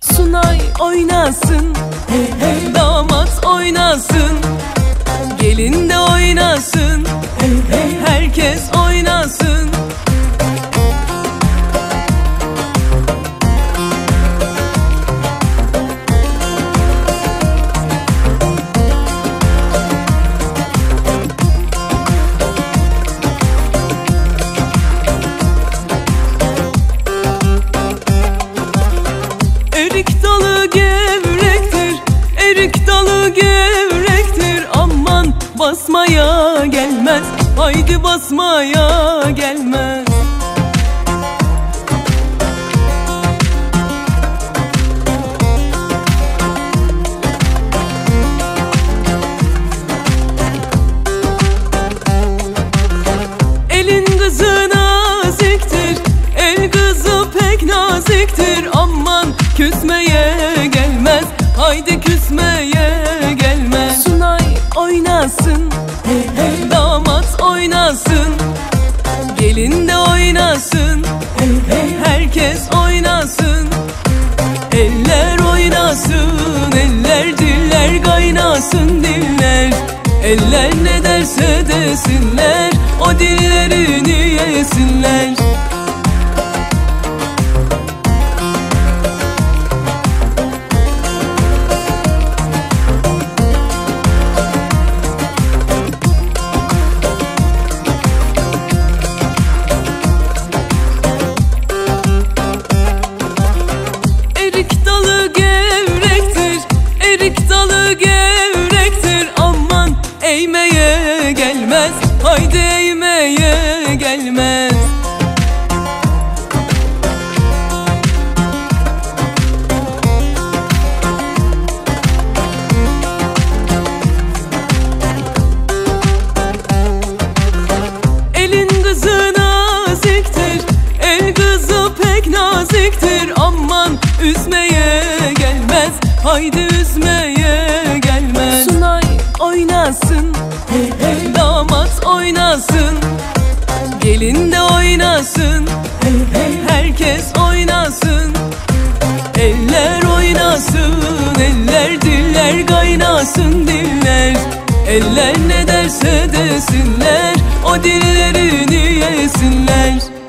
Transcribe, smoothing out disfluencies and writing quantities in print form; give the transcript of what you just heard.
Sunay oynasın, hey hey. Damat oynasın, gelin de oynasın, hey hey. Herkes oynasın. Erik dalı gevrektir, erik dalı gevrektir. Aman basmaya gelmez, haydi basmaya gelmez. Elin kızı naziktir, el kızı pek naziktir. Aman küsmeye gelmez, haydi küsmeye gelmez. Sunay oynasın, hey hey. Damat oynasın, gelin de oynasın, hey hey. Herkes oynasın. Eller oynasın, eller diller kaynasın diller. Eller ne derse desinler, o dillerini yesinler. Erik dalı gevrektir, erik dalı gevrektir. Aman eğmeye gelmez, haydi eğmeye gelmez. Elin kızı naziktir, el kızı pek naziktir. Aman üzmeye gelmez, haydi üzmeye gelmez. Sunay oynasın, hey hey. Damat oynasın, gelin de oynasın, hey hey. Herkes oynasın. Eller oynasın, eller diller kaynasın diller. Eller ne derse desinler, o dillerini yesinler.